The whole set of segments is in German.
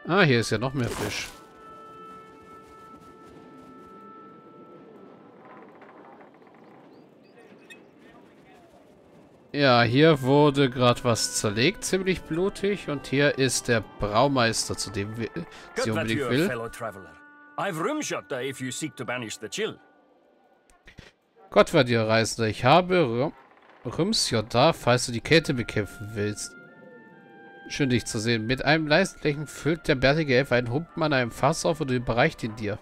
Ah, hier ist ja noch mehr Fisch. Ja, hier wurde gerade was zerlegt, ziemlich blutig. Und hier ist der Braumeister, zu dem sie unbedingt will. Gott war dir Reisender. Ich habe Rümsjot da, falls du die Kälte bekämpfen willst. Schön, dich zu sehen. Mit einem leisen Lächeln füllt der bärtige Elf einen Humpen an einem Fass auf und überreicht ihn dir.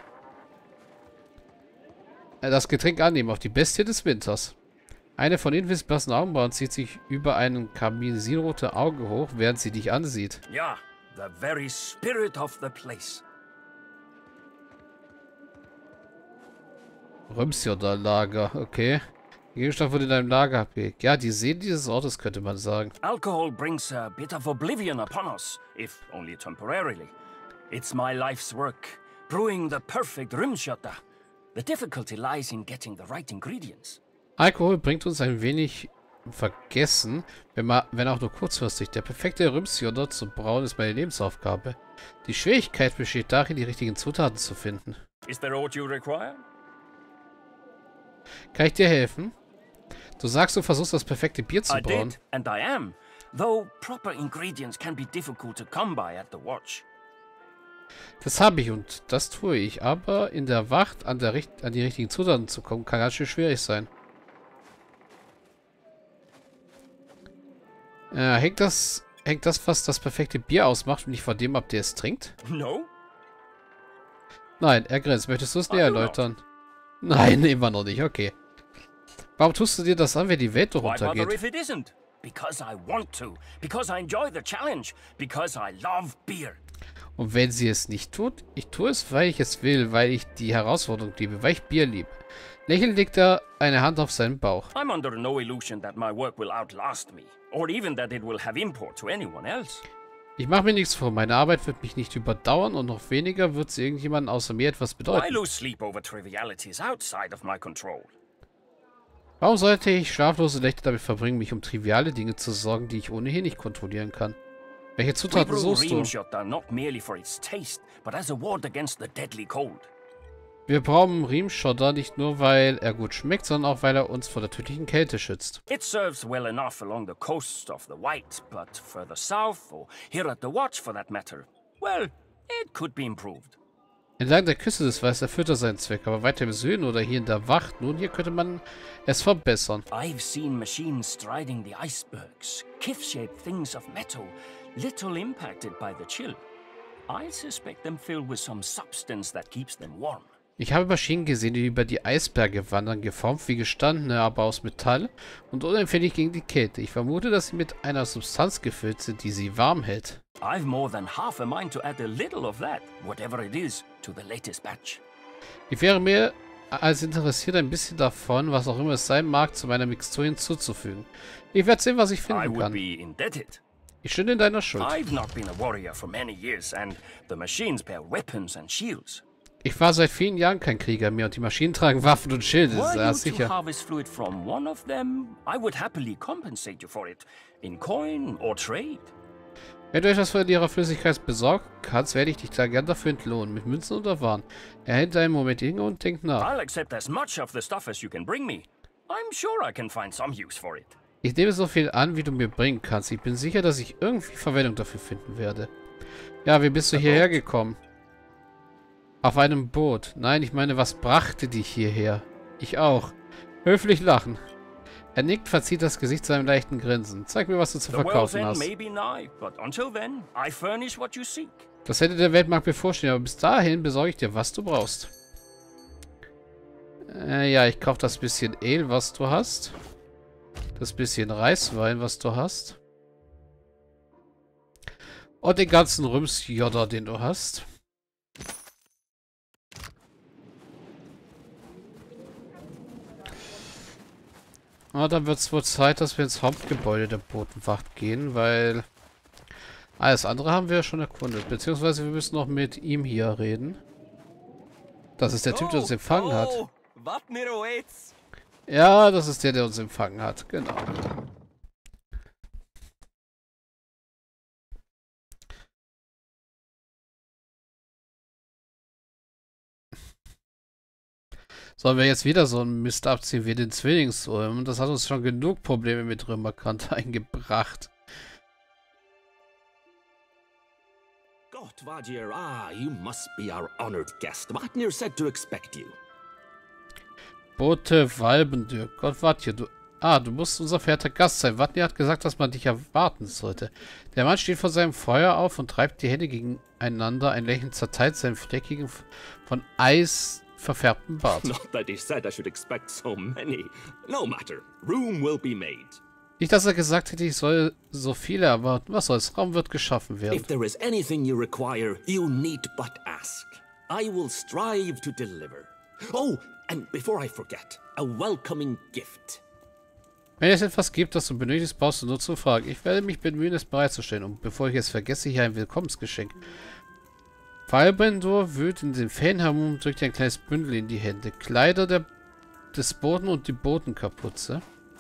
Das Getränk annehmen, auf die Bestie des Winters. Eine von Invis blassen Augenbrauen zieht sich über einen karminrote Auge hoch, während sie dich ansieht. Ja, the very spirit of the place. Rümsjot-Lager, okay. Der Gegenstand wurde in einem Lager abgelegt. Ja, die Seele dieses Ortes, könnte man sagen. Alcohol brings a bit of oblivion upon us, if only temporarily. It's my life's work, brewing the perfect Rümsjotter. The difficulty lies in getting the right ingredients. Alkohol bringt uns ein wenig Vergessen, wenn auch nur kurzfristig. Der perfekte Rümsjotter zu brauen ist meine Lebensaufgabe. Die Schwierigkeit besteht darin, die richtigen Zutaten zu finden. Is there aught you require? Kann ich dir helfen? Du sagst, du versuchst das perfekte Bier zu brauen. I did, and I am. Though proper ingredients can be difficult to come by at the Watch. Das habe ich und das tue ich. Aber in der Wacht an die richtigen Zutaten zu kommen, kann ganz schön schwierig sein. Hängt das, was das perfekte Bier ausmacht, nicht von dem ab, der es trinkt? No? Nein, er grinst. Möchtest du es näher erläutern? Nein, immer noch nicht. Okay. Warum tust du dir das an, wenn die Welt doch untergeht? Because I want to. Because I enjoy the challenge. Because I love beer. Und wenn sie es nicht tut? Ich tue es, weil ich es will, weil ich die Herausforderung liebe, weil ich Bier liebe. Lächelnd legt er eine Hand auf seinen Bauch. I'm under no illusion that my work will outlast me. Or even that it will have import to anyone else. Ich mache mir nichts vor. Meine Arbeit wird mich nicht überdauern und noch weniger wird sie irgendjemandem außer mir etwas bedeuten. I lose sleep over trivialities outside of my control. Warum sollte ich schlaflose Nächte damit verbringen, mich um triviale Dinge zu sorgen, die ich ohnehin nicht kontrollieren kann? Welche Zutaten suchst du? Wir brauchen Riemschotter nicht nur, weil er gut schmeckt, sondern auch, weil er uns vor der tödlichen Kälte schützt. It serves well enough along the coast of the White, but further south, or here at the Watch for that matter, well, it could be improved. Entlang der Küste des Weißes erfüllt er seinen Zweck, aber weiter im Süden oder hier in der Wacht, nun hier könnte man es verbessern. I've seen machines striding the icebergs, kif-shaped things of metal, little impacted by the chill. I suspect them filled with some substance that keeps them warm. Ich habe Maschinen gesehen, die über die Eisberge wandern, geformt wie gestandene, aber aus Metall und unempfindlich gegen die Kälte. Ich vermute, dass sie mit einer Substanz gefüllt sind, die sie warm hält. I've more than half a mind to add a little of that, whatever it is, to the latest batch. Ich wäre mehr als interessiert, ein bisschen davon, was auch immer es sein mag, zu meiner Mixtur hinzuzufügen. Ich werde sehen, was ich finden kann. Ich stünde in deiner Schuld. I've not been a warrior for many years, and the machines bear weapons and shields. Ich war seit vielen Jahren kein Krieger mehr und die Maschinen tragen Waffen und Schilde, ja sicher. Wenn du etwas von ihrer Flüssigkeit besorgen kannst, werde ich dich da gern dafür entlohnen, mit Münzen oder Waren. Er hält einen Moment inne und denkt nach. Ich nehme so viel an, wie du mir bringen kannst. Ich bin sicher, dass ich irgendwie Verwendung dafür finden werde. Ja, wie bist du hierher gekommen? Auf einem Boot. Nein, ich meine, was brachte dich hierher? Ich auch. Höflich lachen. Er nickt, verzieht das Gesicht zu einem leichten Grinsen. Zeig mir, was du zu verkaufen hast. Das hätte der Weltmarkt bevorstehen, aber bis dahin besorge ich dir, was du brauchst. Ja, ich kaufe das bisschen Ale, was du hast. Das bisschen Reiswein, was du hast. Und den ganzen Rümsjotter, den du hast. Ah, dann wird es wohl Zeit, dass wir ins Hauptgebäude der Botenwacht gehen, weil alles andere haben wir ja schon erkundet. Beziehungsweise wir müssen noch mit ihm hier reden. Das ist der Typ, der uns empfangen hat. Ja, das ist der uns empfangen hat. Genau. Sollen wir jetzt wieder so einen Mist abziehen wie den Zwillingsulm? Das hat uns schon genug Probleme mit Römerkant eingebracht. Gottvardir, you must be our honored guest. Vatnir said to expect you. Bote Walbendir. Gottvardir, du musst unser verehrter Gast sein. Vatnir hat gesagt, dass man dich erwarten sollte. Der Mann steht vor seinem Feuer auf und treibt die Hände gegeneinander. Ein Lächeln zerteilt seinen fleckigen, von Eis verfärbten Bart. Not that he said I should expect so many. No matter. Room will be made. Nicht, dass er gesagt hätte, ich soll so viele erwarten. Was soll's? Raum wird geschaffen werden. If there is anything you require, you need but ask. I will strive to deliver. Oh, and before I forget, a welcoming gift. Wenn es etwas gibt, das du benötigst, brauchst du nur zu fragen. Ich werde mich bemühen, es bereitzustellen. Und bevor ich es vergesse, hier ein Willkommensgeschenk. Falbendur wühlt in den Fäden herum und drückt ein kleines Bündel in die Hände. Kleider des Boten und die Botenkapuze.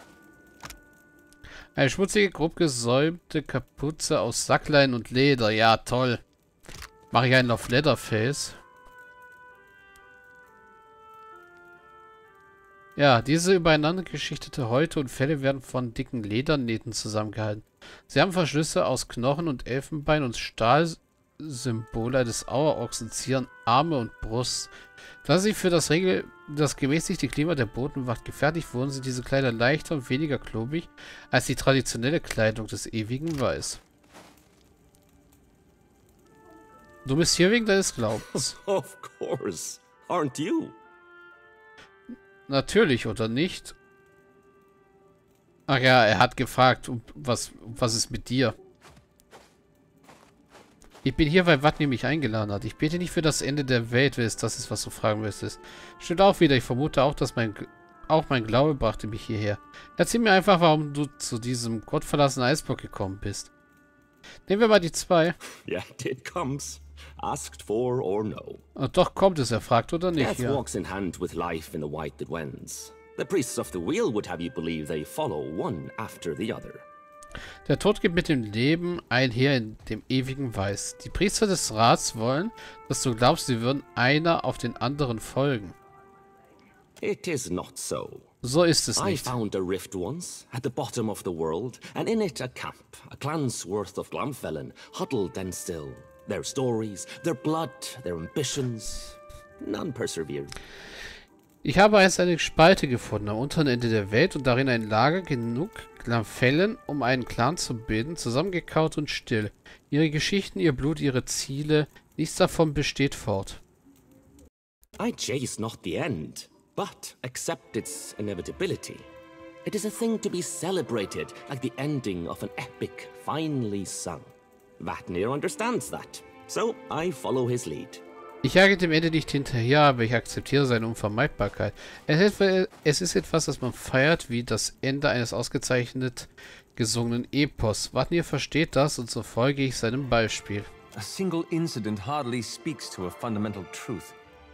Eine schmutzige, grob gesäumte Kapuze aus Sacklein und Leder. Ja, toll. Mache ich einen auf Leatherface. Ja, diese übereinander geschichtete Häute und Felle werden von dicken Ledernähten zusammengehalten. Sie haben Verschlüsse aus Knochen und Elfenbein und Stahlsymbole des Auerochsen zieren Arme und Brust. Da sie für das gemäßigte Klima der Botenwacht gefertigt wurden, sind diese Kleider leichter und weniger klobig als die traditionelle Kleidung des ewigen Weiß. Du bist hier wegen deines Glaubens. Of course. Aren't you? Natürlich, oder nicht? Ach ja, er hat gefragt, was ist mit dir? Ich bin hier, weil Vatnir mich eingeladen hat. Ich bete nicht für das Ende der Welt, wenn es das ist, was du fragen möchtest. Stimmt auch wieder. Ich vermute auch, dass mein Glaube brachte mich hierher. Erzähl mir einfach, warum du zu diesem gottverlassenen Eisblock gekommen bist. Nehmen wir mal die 2. Yeah, it comes. Asked for or no. Doch kommt es, er fragt oder nicht. Death Ja. walks in hand with life in the white that wends. The priests of the wheel would have you believe they follow one after the other. Der Tod geht mit dem Leben einher in dem ewigen Weiß. Die Priester des Rats wollen, dass du glaubst, sie würden einer auf den anderen folgen. It is not so. So ist es I nicht. found a rift once, at the bottom of the world, and in it a camp, a clan's worth of Glamfellen, huddled and still. Their stories, their blood, their ambitions, none persevered. Ich habe einst eine Spalte gefunden am unteren Ende der Welt und darin ein Lager genug Glamfellen, um einen Clan zu bilden, zusammengekaut und still. Ihre Geschichten, ihr Blut, ihre Ziele, nichts davon besteht fort. I chase not the end, but accept its inevitability. It is a thing to be celebrated, like the ending of an epic finely sung. Vatnir understands that, so I follow his lead. Ich jage dem Ende nicht hinterher, aber ich akzeptiere seine Unvermeidbarkeit. Es ist etwas, das man feiert, wie das Ende eines ausgezeichnet gesungenen Epos. Vatnir versteht das und so folge ich seinem Beispiel. A single incident hardly speaks to a fundamental truth.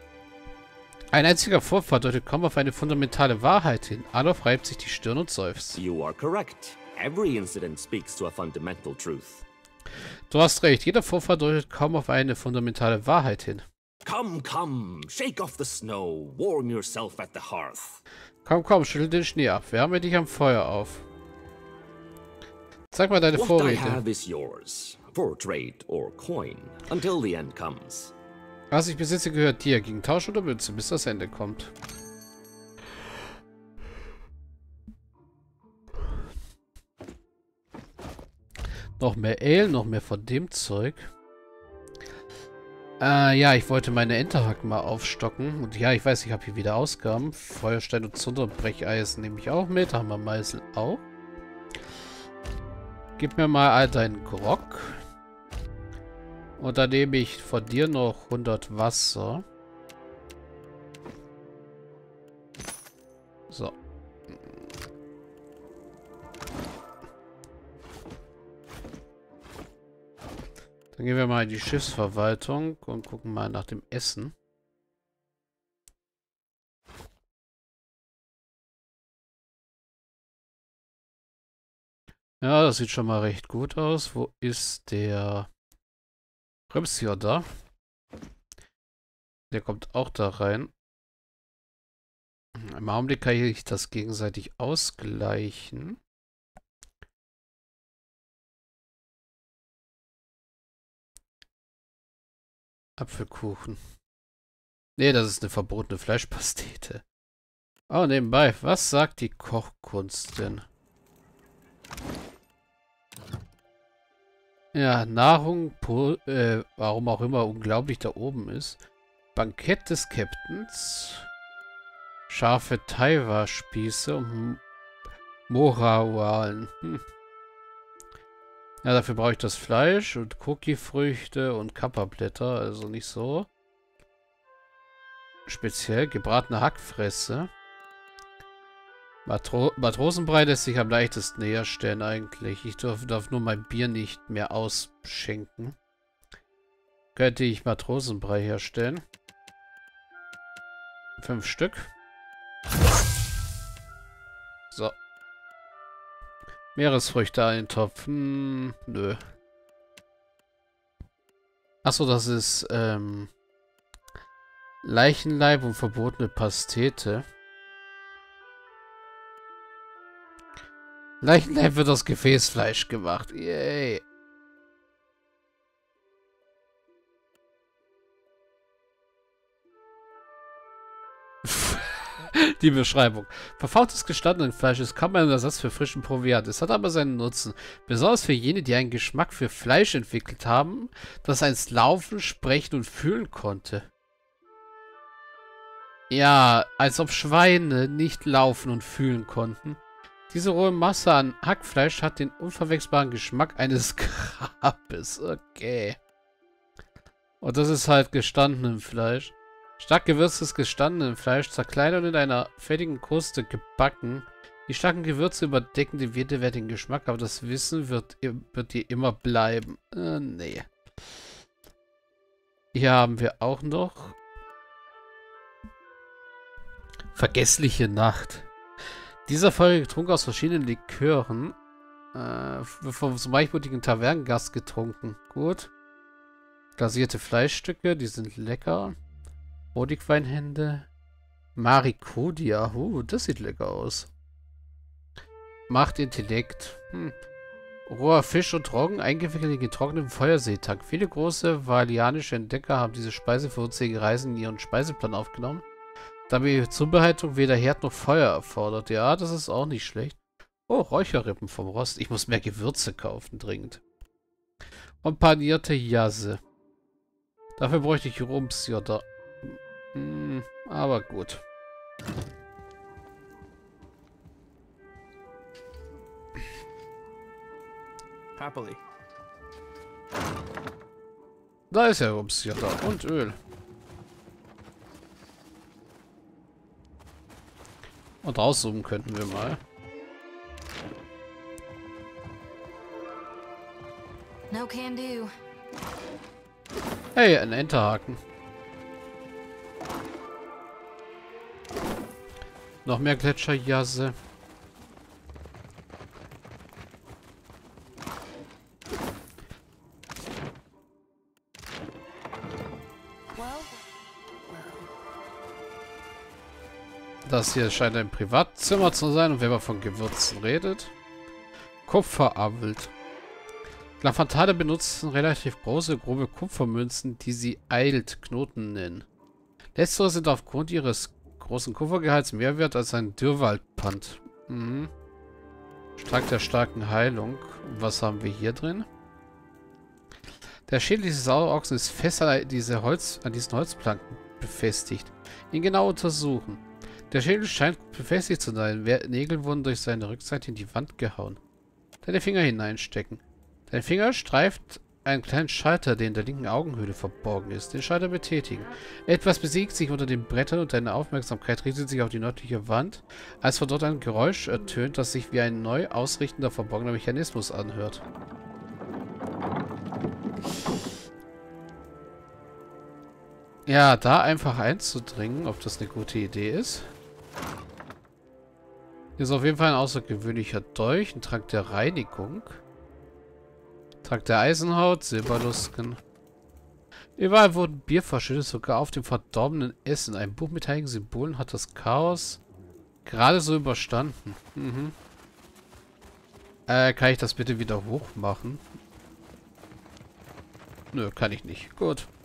Ein einziger Vorfall deutet kaum auf eine fundamentale Wahrheit hin. Adolf reibt sich die Stirn und seufzt. You are correct. Every incident speaks to a fundamental truth. Du hast recht, jeder Vorfall deutet kaum auf eine fundamentale Wahrheit hin. Come, come, shake off the snow, warm yourself at the hearth. Komm, komm, schüttel den Schnee ab, wärme dich am Feuer auf. Zeig mal deine What I Vorräte. have is yours, for trade or coin, until the end comes. Was ich besitze, gehört dir, gegen Tausch oder Münze, bis das Ende kommt. Noch mehr Ale, noch mehr von dem Zeug. Ja, ich wollte meine Enterhaken mal aufstocken. Und ja, ich weiß, ich habe hier wieder Ausgaben. Feuerstein und Zunder und Brecheisen nehme ich auch mit. Hammermeißel auch. Gib mir mal all deinen Grog. Und dann nehme ich von dir noch 100 Wasser. So. Dann gehen wir mal in die Schiffsverwaltung und gucken mal nach dem Essen. Ja, das sieht schon mal recht gut aus. Wo ist der Remsjör da? Der kommt auch da rein. Im Augenblick kann ich das gegenseitig ausgleichen. Apfelkuchen. Nee, das ist eine verbotene Fleischpastete. Oh, nebenbei, was sagt die Kochkunst denn? Ja, Nahrung, warum auch immer unglaublich da oben ist. Bankett des Captains. Scharfe Taiwa-Spieße und Morawalen. Ja, dafür brauche ich das Fleisch und Cookie-Früchte und Kapperblätter, also nicht so. Speziell gebratene Hackfresse. Matrosenbrei lässt sich am leichtesten herstellen eigentlich. Ich darf nur mein Bier nicht mehr ausschenken. Könnte ich Matrosenbrei herstellen. 5 Stück. So. Meeresfrüchte eintopfen. Nö. Achso, das ist Leichenleib und verbotene Pastete. Leichenleib wird aus Gefäßfleisch gemacht. Yay. Die Beschreibung. Verfaultes gestandenen Fleisch ist kaum ein Ersatz für frischen Proviant. Es hat aber seinen Nutzen. Besonders für jene, die einen Geschmack für Fleisch entwickelt haben, das einst laufen, sprechen und fühlen konnte. Ja, als ob Schweine nicht laufen und fühlen konnten. Diese rohe Masse an Hackfleisch hat den unverwechselbaren Geschmack eines Grabes. Okay. Und das ist halt gestandenem Fleisch. Stark gewürztes gestandenem Fleisch, zerkleinert und in einer fettigen Kruste gebacken. Die starken Gewürze überdecken den widerwärtigen Geschmack, aber das Wissen wird dir immer bleiben. Nee. Hier haben wir auch noch vergessliche Nacht. Dieser Folge getrunken aus verschiedenen Likören. Vom so weichmutigen Tavernengast getrunken. Gut. Glasierte Fleischstücke, die sind lecker. Honigweinhände. Marikudia. Das sieht lecker aus. Macht Intellekt. Roher Fisch und Roggen, eingewickelt in getrockneten Feuerseetank. Viele große walianische Entdecker haben diese Speise für unzählige Reisen in ihren Speiseplan aufgenommen. Da die Zubereitung weder Herd noch Feuer erfordert. Ja, das ist auch nicht schlecht. Oh, Räucherrippen vom Rost. Ich muss mehr Gewürze kaufen, dringend. Und panierte Jasse. Dafür bräuchte ich Rumsjotter. Aber gut. Happily. Da ist ja Rumsjotter und Öl. Und rauszoomen könnten wir mal. No can do. Hey, ein Enterhaken. Noch mehr Gletscherjasse. Das hier scheint ein Privatzimmer zu sein, und wenn man von Gewürzen redet. Kupferabelt. Glafantade benutzen relativ große, grobe Kupfermünzen, die sie Eilt-Knoten nennen. Letztere sind aufgrund ihres großen Kupfergehalts mehr wert als ein Dürrwaldpfand. Stark der starken Heilung. Was haben wir hier drin? Der Schädel dieses Sauerochsen ist fest an diesen Holzplanken befestigt. Ihn genau untersuchen. Der Schädel scheint gut befestigt zu sein. Nägel wurden durch seine Rückseite in die Wand gehauen. Deine Finger hineinstecken. Dein Finger streift einen kleinen Schalter, der in der linken Augenhöhle verborgen ist. Den Schalter betätigen. Etwas bewegt sich unter den Brettern und deine Aufmerksamkeit richtet sich auf die nördliche Wand, als von dort ein Geräusch ertönt, das sich wie ein neu ausrichtender verborgener Mechanismus anhört. Ja, da einfach einzudringen, ob das eine gute Idee ist. Hier ist auf jeden Fall ein außergewöhnlicher Dolch, ein Trank der Reinigung. Trank der Eisenhaut, Silberlusken. Überall wurden Bier verschüttet, sogar auf dem verdorbenen Essen. Ein Buch mit heiligen Symbolen hat das Chaos Gerade so überstanden. Mhm. Kann ich das bitte wieder hoch machen? Nö, kann ich nicht. Gut.